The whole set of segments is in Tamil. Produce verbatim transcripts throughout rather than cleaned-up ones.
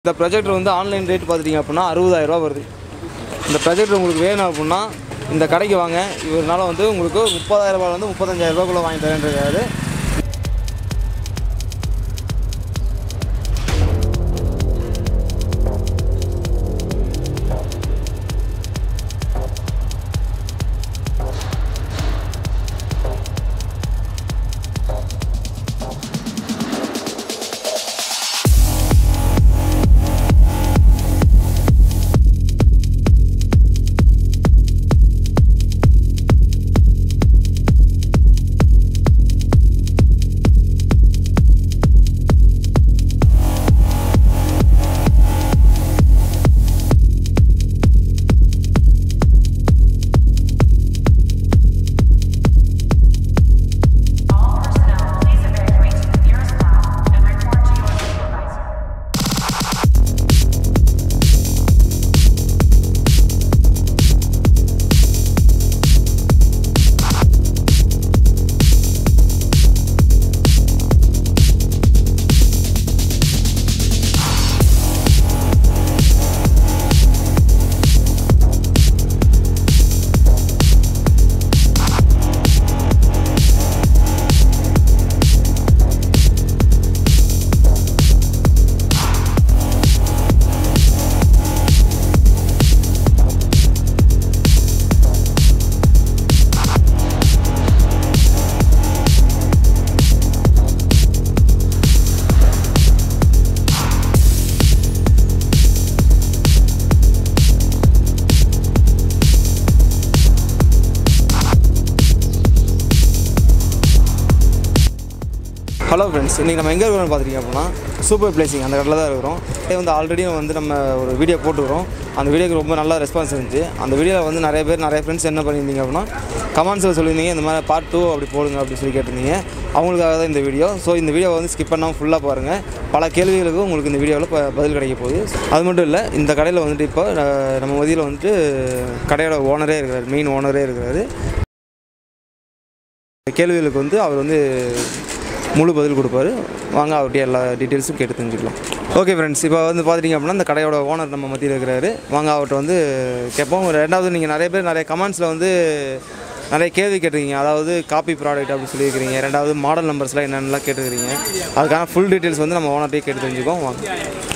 இந்த ப்ரொஜெக்டர் வந்து ஆன்லைன் ரேட் பார்த்துட்டிங்க அப்படின்னா அறுபதாயிரம் ரூபா வருது. இந்த ப்ரொஜெக்டர் உங்களுக்கு வேணும் அப்படின்னா இந்த கடைக்கு வாங்க. இவரால் வந்து உங்களுக்கு முப்பதாயிரம் ரூபாயிலேருந்து முப்பத்தஞ்சாயிரம் ரூபாய்க்குள்ளே வாங்கி தரேன்றாரு. ஹலோ ஃப்ரெண்ட்ஸ், இன்றைக்கி நம்ம எங்கே இருக்கிறோம்னு பார்த்துட்டிங்க அப்படின்னா சூப்பர் பிளேசிங் அந்த கடையில் தான் இருக்கிறோம். இதே வந்து ஆல்ரெடி வந்து நம்ம ஒரு வீடியோ போட்டுக்கிறோம். அந்த வீடியோக்கு ரொம்ப நல்ல ரெஸ்பான்ஸ் இருந்துச்சு. அந்த வீடியோவில் வந்து நிறைய பேர் நிறைய ஃப்ரெண்ட்ஸ் என்ன பண்ணியிருந்தீங்க அப்படின்னா கமெண்ட்ஸில் சொல்லியிருந்தீங்க இந்த மாதிரி பார்ட் டூ அப்படி போடுங்க அப்படின்னு சொல்லி கேட்டிருந்தீங்க. அவங்களுக்காக தான் இந்த வீடியோ. ஸோ இந்த வீடியோவை வந்து ஸ்கிப் பண்ணாமல் ஃபுல்லாக பாருங்கள். பல கேள்விகளுக்கும் உங்களுக்கு இந்த வீடியோவில் பதில் கிடைக்க போகுது. அது மட்டும் இல்லை, இந்த கடையில் வந்துட்டு இப்போ நம்ம மதியில் வந்துட்டு கடையோட ஓனரே இருக்கிறார், மெயின் ஓனரே இருக்கிறாரு. கேள்விகளுக்கு வந்து அவர் வந்து முழு பதில் கொடுப்பாரு. வாங்க அவர்கிட்ட எல்லா டீட்டெயில்ஸும் கேட்டு தெரிஞ்சுக்கலாம். ஓகே ஃப்ரெண்ட்ஸ், இப்போ வந்து பார்த்துட்டிங்க அப்படின்னா இந்த கடையோட ஓனர் நம்ம மத்தியில் இருக்கிறாரு. வாங்க அவர்கிட்ட வந்து கேட்போம். ரெண்டாவது, நீங்கள் நிறைய பேர் நிறைய கமெண்ட்ஸில் வந்து நிறைய கேள்வி கேட்டிருக்கீங்க. அதாவது காப்பி ப்ராடக்ட் அப்படி சொல்லியிருக்கிறீங்க. ரெண்டாவது மாடல் நம்பர்ஸ்லாம் என்னென்னலாம் கேட்டுருக்கிறீங்க. அதுக்கான ஃபுல் டீட்டெயில்ஸ் வந்து நம்ம ஓனர்கிட்டே கேட்டு தெரிஞ்சுக்கோம். வாங்க.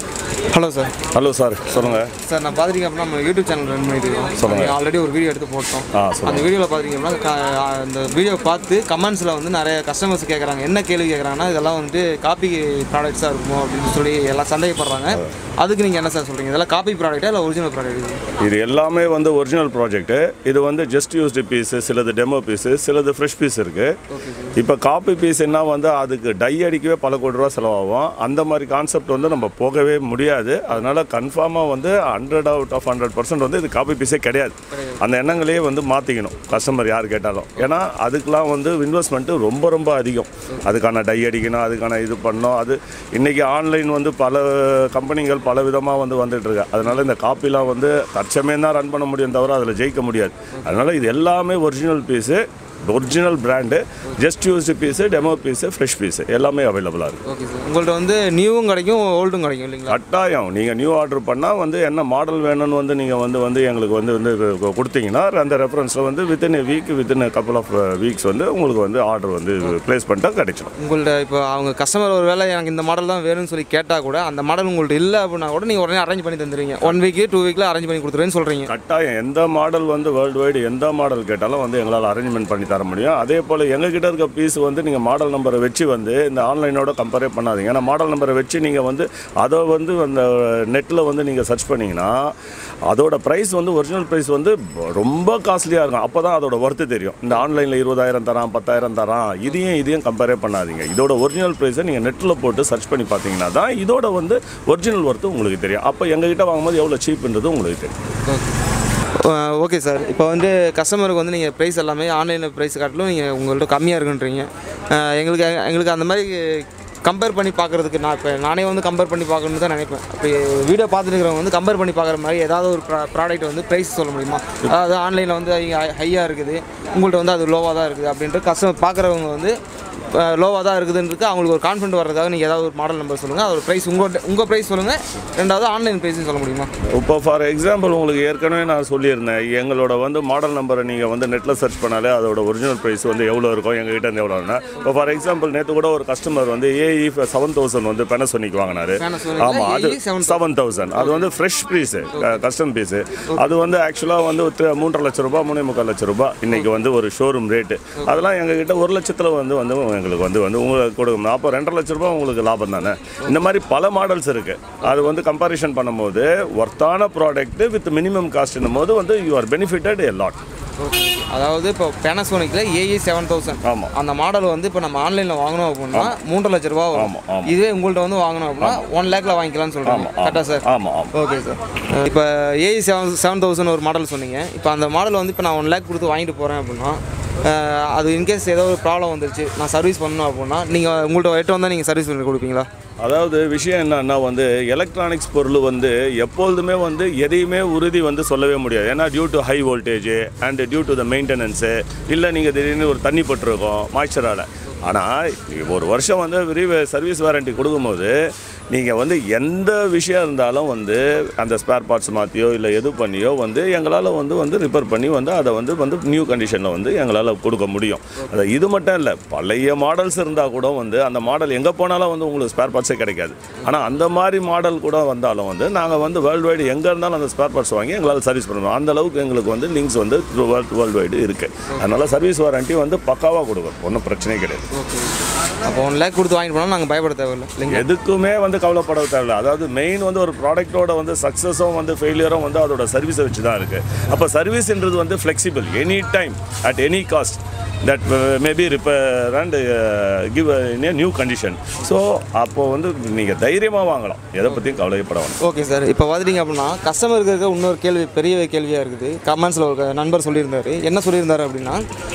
Hello sir. ஹலோ சார், சொல்லுங்கள் சார். நான் பார்த்துட்டிங்க அப்படின்னா நம்ம யூடியூப் சேனல் ரன் பண்ணிட்டு இருக்கோம். சொல்லுங்கள். ஆல்ரெடி ஒரு வீடியோ எடுத்து போட்டோம். அந்த வீடியோவில் பார்த்திங்க அப்படின்னா அந்த வீடியோ பார்த்து கமெண்ட்ஸில் வந்து நிறைய கஸ்டமர்ஸ் கேட்குறாங்க. என்ன கேள்வி கேட்குறாங்கன்னா இதெல்லாம் வந்துட்டு காப்பி ப்ராடக்ட்ஸாக இருக்குமோ அப்படின்னு சொல்லி எல்லாம் சந்தேகப்படுறாங்க. அதுக்கு நீங்கள் என்ன சார் சொல்கிறீங்க? இதெல்லாம் காப்பி ப்ராடக்ட்டா இல்லை ஒரிஜினல் ப்ராடக்ட்? இது எல்லாமே வந்து ஒரிஜினல் ப்ராஜெக்ட்டு. இது வந்து ஜஸ்ட் யூஸ்டு பீஸு, சிலது டெமோ பீஸு, சிலது ஃப்ரெஷ் பீஸ் இருக்குது. இப்போ காப்பி பீஸ் என்ன வந்து அதுக்கு டை அடிக்கவே பல கோடி ரூபா செலவாகும். அந்த மாதிரி கான்செப்ட் வந்து நம்ம போகவே முடியாது. அதனால் கன்ஃபார்மாக வந்து hundred out of hundred percent வந்து இது காப்பி பீஸே கிடையாது. அந்த எண்ணங்களையே வந்து மாற்றிக்கணும் கஸ்டமர் யார் கேட்டாலும். ஏன்னா அதுக்கெலாம் வந்து இன்வெஸ்ட்மெண்ட்டு ரொம்ப ரொம்ப அதிகம். அதுக்கான டை அடிக்கணும், அதுக்கான இது பண்ணணும். அது இன்றைக்கி ஆன்லைன் வந்து பல கம்பெனிகள் பல விதமாக வந்து வந்துட்டுருக்கு. அதனால் இந்த காப்பிலாம் வந்து தற்சமயம் தான் ரன் பண்ண முடியும் தவிர அதில் ஜெயிக்க முடியாது. அதனால் இது எல்லாமே original piece, original brand, just used piece, demo piece, fresh piece எல்லாமே அவைலபிளாக இருக்குது. Okay sir. உங்கள்கிட்ட வந்து நியூவும் கிடைக்கும், ஓல்டும் கிடைக்கும் இல்லைங்களா? கட்டாயம். நீங்கள் நியூ ஆர்டர் பண்ணால் வந்து என்ன மாடல் வேணும்னு வந்து நீங்கள் வந்து வந்து எங்களுக்கு வந்து வந்து கொடுத்தீங்கன்னா அந்த ரெஃபரன்ஸில் வந்து within a week within couple of weeks வந்து உங்களுக்கு வந்து ஆர்டர் வந்து ப்ளேஸ் பண்ணிட்டா கிடைச்சிடும். உங்கள்கிட்ட இப்போ அவங்க கஸ்டமர் ஒரு வேளை எனக்கு இந்த மாடல் தான் வேணும்னு சொல்லி கேட்டால் கூட அந்த மாடல் உங்கள்கிட்ட இல்லை அப்படின்னா கூட நீங்கள் உடனே அரேஞ்ச் பண்ணி தந்துடுவீங்க. ஒன் வீக்கு டூ வீக்கில் அரேஞ்ச் பண்ணி கொடுத்துருவேன்னு சொல்கிறீங்க. கட்டாயம். எந்த மாடல் வந்து வேர்ல்டு வைடு எந்த மாடல் கேட்டாலும் வந்து எங்களால் அரேஞ்ச்மெண்ட் பண்ணி தர முடியும். அதே போல் எங்ககிட்ட இருக்க பீஸ் வந்து நீங்கள் மாடல் நம்பரை வச்சு வந்து இந்த ஆன்லைனோட கம்பேரே பண்ணாதீங்க. ஏன்னா மாடல் நம்பரை வச்சு நீங்கள் வந்து அதை வந்து அந்த நெட்டில் வந்து நீங்கள் சர்ச் பண்ணிங்கன்னா அதோட ப்ரைஸ் வந்து ஒரிஜினல் ப்ரைஸ் வந்து ரொம்ப காஸ்ட்லியாக இருக்கும். அப்போ தான் அதோட ஒர்த்து தெரியும். இந்த ஆன்லைனில் இருபதாயிரம் தரான், பத்தாயிரம் தரான், இதையும் இதையும் கம்பேரே பண்ணாதீங்க. இதோட ஒரிஜினல் ப்ரைஸை நீங்கள் நெட்டில் போட்டு சர்ச் பண்ணி பார்த்தீங்கன்னா தான் இதோட வந்து ஒரிஜினல் ஒர்த்து உங்களுக்கு தெரியும். அப்போ எங்ககிட்ட வாங்கும்போது எவ்வளோ சீப்புன்றது உங்களுக்கு தெரியும். Okay sir. இப்போ வந்து கஸ்டமருக்கு வந்து நீங்கள் ப்ரைஸ் எல்லாமே ஆன்லைனில் ப்ரைஸ் காட்டிலும் நீங்கள் உங்கள்கிட்ட கம்மியாக இருக்குன்றீங்க. எங்களுக்கு எங்களுக்கு அந்த மாதிரி கம்பேர் பண்ணி பார்க்குறதுக்கு நான் இப்போ நானே வந்து கம்பேர் பண்ணி பார்க்கணுன்னு தான் நினைப்பேன். இப்போ வீடியோ பார்த்துட்டு இருக்கிறவங்க வந்து கம்பேர் பண்ணி பார்க்குற மாதிரி ஏதாவது ஒரு ப்ரா ப்ராடக்ட் வந்து ப்ரைஸ் சொல்ல முடியுமா? அதாவது ஆன்லைனில் வந்து ஹையாக இருக்குது, உங்கள்கிட்ட வந்து அது லோவாக தான் இருக்குது அப்படின்ட்டு கஸ்டமர் பார்க்குறவங்க வந்து லோவாக தான் இருக்குதுன்றது அவங்களுக்கு ஒரு கான்ஃபிடென்ட் வர்றதுக்காக நீங்கள் ஏதாவது ஒரு மாடல் நம்பர் சொல்லுங்கள், அதோட ப்ரைஸ் உங்கள் உங்கள் ப்ரைஸ் சொல்லுங்கள், ரெண்டாவது ஆன்லைன் ப்ரைஸும் சொல்ல முடியுமா? இப்போ ஃபார் எக்ஸாம்பிள் உங்களுக்கு ஏற்கனவே நான் சொல்லியிருந்தேன், எங்களோட வந்து மாடல் நம்பரை நீங்கள் வந்து நெட்டில் சர்ச் பண்ணாலே அதோட ஒரிஜினல் ப்ரைஸ் வந்து எவ்வளோ இருக்கும், எங்ககிட்ட இருந்து எவ்வளோன்னா. இப்போ ஃபார் எக்ஸாம்பிள் நேற்று கூட ஒரு கஸ்டமர் வந்து ஏஇ செவன் தௌசண்ட் வந்து பெனசோனிக் வாங்கினாரு. ஆமாம், அது செவன் தௌசண்ட் அது வந்து ஃப்ரெஷ் பீஸு, கஸ்டம் பீஸு. அது வந்து ஆக்சுவலாக வந்து மூன்றரை லட்ச ரூபா மூணே முக்கால் லட்ச ரூபா இன்றைக்கி வந்து ஒரு ஷோரூம் ரேட்டு. அதெல்லாம் எங்ககிட்ட ஒரு லட்சத்தில் வந்து வந்து எங்களுக்கு வந்து வந்து உங்களுக்கு கொடுக்கணும். அப்போ ரெண்டரை லட்ச ரூபா உங்களுக்கு லாபம் தானே. இந்த மாதிரி பல மாடல்ஸ் இருக்குது. அது வந்து கம்பேரிஷன் பண்ணும்போது ஒர்த்தான ப்ராடக்ட்டு வித் மினிமம் காஸ்ட்னும் போது வந்து you are benefitted a lot. அதாவது இப்போ பேனசோனிக்கில் ஏஇ செவன் தௌசண்ட் ஆமாம், அந்த மாடல் வந்து இப்போ நம்ம ஆன்லைனில் வாங்கணும் அப்படின்னா மூன்றரை லட்ச ரூபா வரும். இதுவே உங்கள்கிட்ட வந்து வாங்கணும் அப்படின்னா ஒன் லேக்கில் வாங்கிக்கலாம்னு சொல்கிறாங்க. கரெக்டாக சார்? ஆமாம் ஆமாம் ஓகே சார். இப்போ ஏஇ செவன் செவன் தௌசண்ட் ஒரு மாடல் சொன்னீங்க. இப்போ அந்த மாடல் வந்து இப்போ நான் ஒன் லேக் கொடுத்து வாங்கிட்டு போகிறேன் அப்படின்னா அது இன்கேஸ் ஏதோ ஒரு ப்ராப்ளம் வந்துருச்சு, நான் சர்வீஸ் பண்ணணும் அப்படின்னா நீங்கள் உங்கள்கிட்ட எட்டு வந்தால் நீங்கள் சர்வீஸ் பண்ணி கொடுப்பீங்களா? அதாவது விஷயம் என்னன்னா வந்து எலக்ட்ரானிக்ஸ் பொருள் வந்து எப்பொழுதுமே வந்து எதையுமே உறுதி வந்து சொல்லவே முடியாது. ஏன்னா due to high voltage and due to the maintenance, இல்லை நீங்கள் திடீர்னு ஒரு தண்ணி பட்டிருக்கோம் மாய்ச்சரால். ஆனால் ஒரு வருஷம் வந்து விரிவு சர்வீஸ் வாரண்ட்டி கொடுக்கும்போது நீங்கள் வந்து எந்த விஷயம் இருந்தாலும் வந்து அந்த ஸ்பேர் பார்ட்ஸ் மாற்றியோ இல்லை எது பண்ணியோ வந்து எங்களால் வந்து வந்து ரிப்பேர் பண்ணி வந்து அதை வந்து வந்து நியூ கண்டிஷனில் வந்து எங்களால் கொடுக்க முடியும். அது இது மட்டும் இல்லை, பழைய மாடல்ஸ் இருந்தால் கூட வந்து அந்த மாடல் எங்கே போனாலும் வந்து உங்களுக்கு ஸ்பேர் பார்ட்ஸே கிடைக்காது. ஆனால் அந்த மாதிரி மாடல் கூட வந்தாலும் வந்து நாங்கள் வந்து வேர்ல்டு வைடு எங்கே இருந்தாலும் அந்த ஸ்பேர் பார்ட்ஸ் வாங்கி எங்களால் சர்வீஸ் பண்ணணும். அந்த அளவுக்கு எங்களுக்கு வந்து லிங்க்ஸ் வந்து வேர்ல்டு வைடு இருக்குது. அதனால் சர்வீஸ் வாரண்ட்டி வந்து பக்காவாக கொடுக்கும், ஒன்றும் பிரச்சனையே கிடையாது. அப்போ ஒன் லேக் கொடுத்து வாங்கிட்டு போனால் நாங்கள் பயப்பட தேவையில்லை இல்லைங்க? எதுக்குமே வந்து கவலைப்பட தேவையில்லை. அதாவது மெயின் வந்து ஒரு ப்ராடக்ட்டோட வந்து சக்ஸஸும் வந்து ஃபெயிலியரும் வந்து அதோட சர்வீஸை வச்சு தான் இருக்குது. அப்போ சர்வீஸ்ன்றது வந்து flexible, any time at any cost that may be repair and uh, give a, in a new condition. So அப்போது வந்து நீங்கள் தைரியமாக வாங்கலாம், எதை பற்றியும் கவலைப்பட வேண்டாம். Okay sir. இப்போ பார்த்துட்டிங்க அப்படின்னா கஸ்டமருக்கு இருக்க இன்னொரு கேள்வி, பெரிய கேள்வியாக இருக்குது. கமெண்ட்ஸில் ஒரு நண்பர் சொல்லியிருந்தார். என்ன சொல்லியிருந்தார் அப்படின்னா,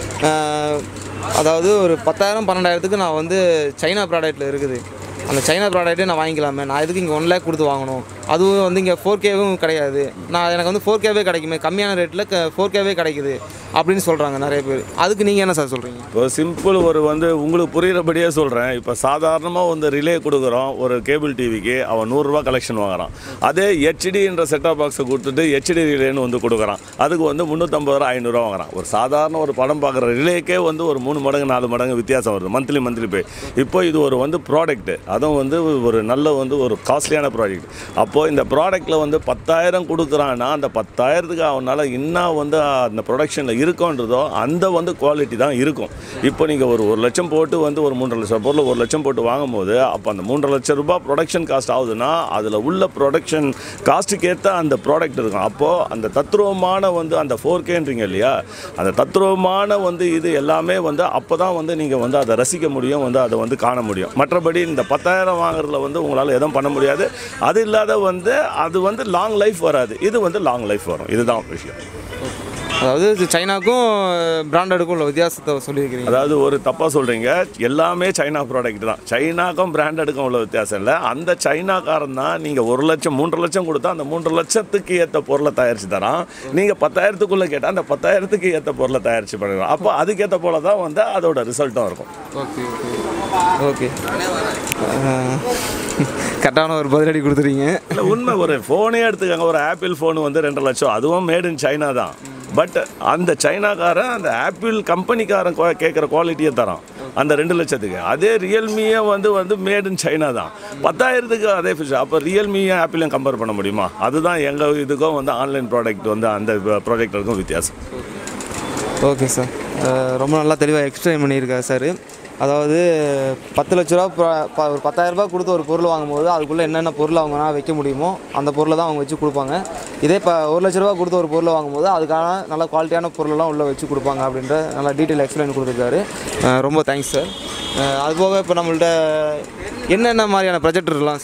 அதாவது ஒரு பத்தாயிரம் பன்னெண்டாயிரத்துக்கு நான் வந்து சைனா ப்ராடக்ட்டில் இருக்குது, அந்த சைனா ப்ராடக்ட்டே நான் வாங்கிக்கலாமே, நான் எதுக்கு இங்கே ஒன் லேக் கொடுத்து வாங்கணும், அதுவும் வந்து இங்கே ஃபோர் கேவும் கிடையாது, நான் எனக்கு வந்து ஃபோர் கேவே கிடைக்குமே, கம்மியான ரேட்டில் க ஃபோர் கேவே கிடைக்குது அப்படின்னு சொல்கிறாங்க நிறைய பேர். அதுக்கு நீங்கள் என்ன சார் சொல்கிறீங்க? இப்போ சிம்பிள் ஒரு வந்து உங்களுக்கு புரிகிறபடியே சொல்கிறேன். இப்போ சாதாரணமாக வந்து ரிலே கொடுக்குறோம் ஒரு கேபிள் டிவிக்கு, அவன் நூறுரூவா கலெக்ஷன் வாங்குறான். அதே ஹெச்டின்ற செட்டாப் பாக்ஸை கொடுத்துட்டு ஹெச்டி ரிலேன்னு வந்து கொடுக்குறான், அதுக்கு வந்து முந்நூற்றம்பது ரூபா ஐநூறுரூவா வாங்குறான். ஒரு சாதாரண ஒரு படம் பார்க்குற ரிலேக்கே வந்து ஒரு மூணு மடங்கு நாலு மடங்கு வித்தியாசம் வருது மந்த்லி மந்த்லி பே. இப்போ இது ஒரு வந்து ப்ராடக்ட்டு, அதுவும் வந்து ஒரு நல்ல வந்து ஒரு காஸ்ட்லியான ப்ராடக்ட். அப்போது இந்த ப்ராடக்ட்டில் வந்து பத்தாயிரம் கொடுக்குறான்னா அந்த பத்தாயிரத்துக்கு அவனால் இன்னும் வந்து அந்த ப்ரொடக்ஷனில் இருக்குன்றதோ அந்த வந்து குவாலிட்டி தான் இருக்கும். இப்போ நீங்கள் ஒரு ஒரு லட்சம் போட்டு வந்து ஒரு மூன்றரை லட்சம் பொருள் ஒரு லட்சம் போட்டு வாங்கும்போது அப்போ அந்த மூன்றரை லட்சம் ரூபாய் ப்ரொடக்ஷன் காஸ்ட் ஆகுதுன்னா அதில் உள்ள ப்ரொடக்ஷன் காஸ்ட்டுக்கு ஏற்ற அந்த ப்ராடக்ட் இருக்கும். அப்போது அந்த தத்ரூபமான வந்து அந்த ஃபோர் கேன்றீங்க இல்லையா, அந்த தத்ரூபமான வந்து இது எல்லாமே வந்து அப்போ தான் வந்து நீங்கள் வந்து அதை ரசிக்க முடியும், வந்து அதை வந்து காண முடியும். மற்றபடி இந்த பத்தாயிரம் வாங்குறதுல வந்து உங்களால் எதுவும் பண்ண முடியாது. அது இல்லாத வந்து அது வந்து லாங் லைஃப் வராது, இது வந்து லாங் லைஃப் வரும். இதுதான் விஷயம். அதாவது சைனாக்கும் பிராண்டடுக்கும் உள்ள வித்தியாசத்தை சொல்லியிருக்கிறீங்க. அதாவது ஒரு தப்பாக சொல்கிறீங்க, எல்லாமே சைனா ப்ராடக்ட் தான். சைனாக்கும் பிராண்டடுக்கும் உள்ள வித்தியாசம் இல்லை. அந்த சைனாக்காரன் தான் நீங்கள் ஒரு லட்சம் மூன்றரை லட்சம் கொடுத்தா அந்த மூன்றரை லட்சத்துக்கு ஏற்ற பொருளை தயாரித்து தரான். நீங்கள் பத்தாயிரத்துக்குள்ளே கேட்டால் அந்த பத்தாயிரத்துக்கு ஏற்ற பொருளை தயாரித்து பண்ணுறோம். அப்போ அதுக்கேற்ற போல தான் வந்து அதோட ரிசல்ட்டும் இருக்கும். ஓகே ஓகே கரெக்டான ஒரு பதிலடி கொடுத்துறீங்க. இல்லை உண்மை, ஒரு ஃபோனே எடுத்துக்காங்க, ஒரு ஆப்பிள் ஃபோனு வந்து ரெண்டு லட்சம், அதுவும் மேட் இன் சைனா தான். பட் அந்த சைனாக்காரன் அந்த ஆப்பிள் கம்பெனிக்காரன் கேட்குற குவாலிட்டியை தரான் அந்த ரெண்டு லட்சத்துக்கு. அதே ரியல்மியை வந்து வந்து மேட் இன் சைனா தான், பத்தாயிரத்துக்கு அதே ஃபிஷ். அப்போ ரியல்மியும் ஆப்பிளையும் கம்பேர் பண்ண முடியுமா? அதுதான் எங்கள் இதுக்கும் வந்து ஆன்லைன் ப்ராடக்ட் வந்து அந்த ப்ராடக்ட்டுக்கும் வித்தியாசம். ஓகே சார், ரொம்ப நல்லா தெளிவாக எக்ஸ்பிளைன் பண்ணியிருக்காரு சார். அதாவது பத்து லட்ச ரூபா ஒரு பத்தாயிரரூபா கொடுத்து ஒரு பொருள் வாங்கும்போது அதுக்குள்ளே என்னென்ன பொருள் அவங்கனா வைக்க முடியுமோ அந்த பொருளை தான் அவங்க வச்சு கொடுப்பாங்க. இதே இப்போ ஒரு லட்ச ரூபா கொடுத்து ஒரு பொருளை வாங்கும்போது அதுக்கான நல்ல குவாலிட்டியான பொருளெல்லாம் உள்ளே வச்சு கொடுப்பாங்க அப்படின்ற நல்லா டீட்டெயில் எக்ஸ்பிளைன் கொடுத்துருக்காரு. ரொம்ப தேங்க்ஸ் சார். அதுபோக இப்போ நம்மள்ட்ட என்னென்ன மாதிரியான ப்ரொஜெக்டர்லாம் சார் இருக்குது?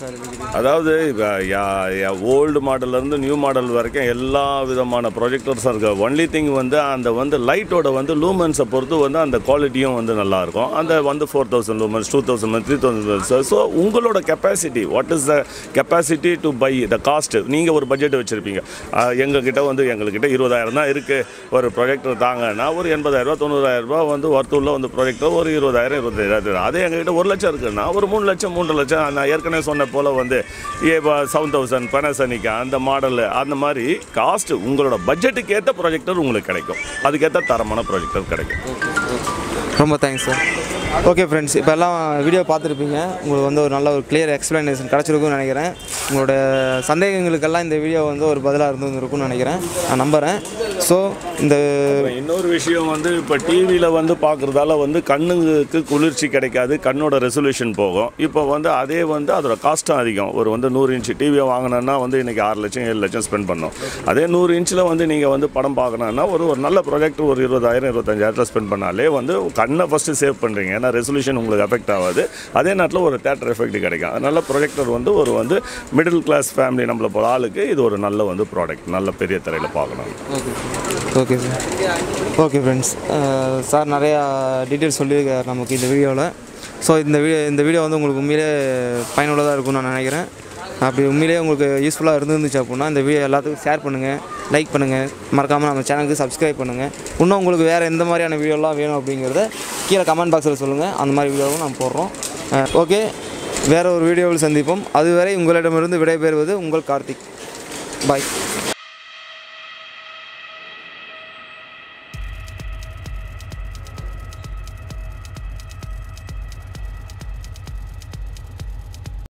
அதாவது ஓல்டு மாடல்லேருந்து நியூ மாடல் வரைக்கும் எல்லா விதமான ப்ரொஜெக்டர்ஸும் இருக்குது. ஒன்லி திங் வந்து அந்த வந்து லைட்டோட வந்து லூமன்ஸை பொறுத்து வந்து அந்த குவாலிட்டியும் வந்து நல்லாயிருக்கும். அந்த வந்து four thousand lumens two thousand three thousand so உங்களோட capacity what is the capacity to buy the cost. நீங்கள் ஒரு பட்ஜெட் வச்சுருப்பீங்க, எங்ககிட்ட வந்து எங்கள்கிட்ட இருபதாயிரம் தான் இருக்குது, ஒரு ப்ரொஜெக்டர் தாங்கன்னா ஒரு எண்பதாயிரரூபா தொண்ணூறாயிரரூபா வந்து ஒர்த்துள்ள வந்து ப்ரொஜெக்டர் ஒரு இருபதாயிரம் இருபத்தாயிரம். அதே எங்ககிட்ட ஒரு லட்சம் இருக்குன்னா ஒரு மூணு லட்சம் மூன்று லட்சம் நான் ஏற்கனவே சொன்ன போல் வந்து இப்போ செவன் தௌசண்ட் பெனசனிக்கா அந்த மாடலு அந்த மாதிரி காஸ்ட் உங்களோட பட்ஜெட்டுக்கு ஏற்ற ப்ரொஜெக்டர் உங்களுக்கு கிடைக்கும், அதுக்கேற்ற தரமான ப்ரொஜெக்டர் கிடைக்கும். ரொம்ப தேங்க்ஸ் சார். ஓகே ஃப்ரெண்ட்ஸ், இப்போ எல்லாம் வீடியோ பார்த்துருப்பீங்க, உங்களுக்கு வந்து ஒரு நல்ல ஒரு கிளியர் எக்ஸ்ப்ளனேஷன் கிடச்சிருக்குன்னு நினைக்கிறேன். உங்களோட சந்தேகங்களுக்கெல்லாம் இந்த வீடியோ வந்து ஒரு பதிலாக இருந்துருக்குன்னு நினைக்கிறேன், நான் நம்புகிறேன். ஸோ இந்த இன்னொரு விஷயம் வந்து இப்போ டிவியில் வந்து பார்க்குறதால வந்து கண்ணுக்கு குளிர்ச்சி கிடைக்காது, கண்ணோட ரெசல்யூஷன் போகும். இப்போ வந்து அதே வந்து அதோட காஸ்ட்டும் அதிகம். ஒரு வந்து நூறு இன்ச்சு டிவியை வாங்கினோன்னா வந்து இன்றைக்கி ஆறு லட்சம் ஏழு லட்சம் ஸ்பெண்ட் பண்ணோம். அதே நூறு இன்ச்சில் வந்து நீங்கள் வந்து படம் பார்க்கணுன்னா ஒரு ஒரு நல்ல ப்ரொஜெக்டர் ஒரு இருபதாயிரம் இருபத்தஞ்சாயிரத்தில் ஸ்பெண்ட் பண்ணாலே வந்து கண்ணை ஃபஸ்ட்டு சேவ் பண்ணுறீங்க. ஏன்னா ரெசல்யூஷன் உங்களுக்கு எஃபெக்ட் ஆகாது, அதே நேரத்தில் ஒரு தேட்டர் எஃபெக்ட் கிடைக்கும். அதனால் ப்ரொஜெக்டர் வந்து ஒரு வந்து மிடில் கிளாஸ் ஃபேமிலி நம்மளை போல ஆளுக்கு இது ஒரு நல்ல வந்து ப்ராடக்ட், நல்ல பெரிய திரையில் பார்க்கணும். Okay sir. Okay friends, sir நிறையா டீட்டெயில்ஸ் சொல்லியிருக்கார் நமக்கு இந்த வீடியோவில். ஸோ இந்த வீடியோ இந்த வீடியோ வந்து உங்களுக்கு உண்மையிலே பயனுள்ளதாக இருக்கும்னு நான் நினைக்கிறேன். அப்படி உண்மையிலேயே உங்களுக்கு யூஸ்ஃபுல்லாக இருந்துருந்துச்சு அப்படின்னா இந்த வீடியோ எல்லாத்துக்கும் ஷேர் பண்ணுங்கள், லைக் பண்ணுங்கள், மறக்காமல் நம்ம சேனலுக்கு சப்ஸ்கிரைப் பண்ணுங்கள். இன்னும் உங்களுக்கு வேறு எந்த மாதிரியான வீடியோலாம் வேணும் அப்படிங்கிறத கீழே கமெண்ட் பாக்ஸில் சொல்லுங்கள், அந்த மாதிரி வீடியோவும் நம்ம போடுறோம். ஓகே, வேறு ஒரு வீடியோவில் சந்திப்போம். அதுவரை உங்களிடமிருந்து விடைபெறுவது உங்கள் கார்த்திக். பாய்.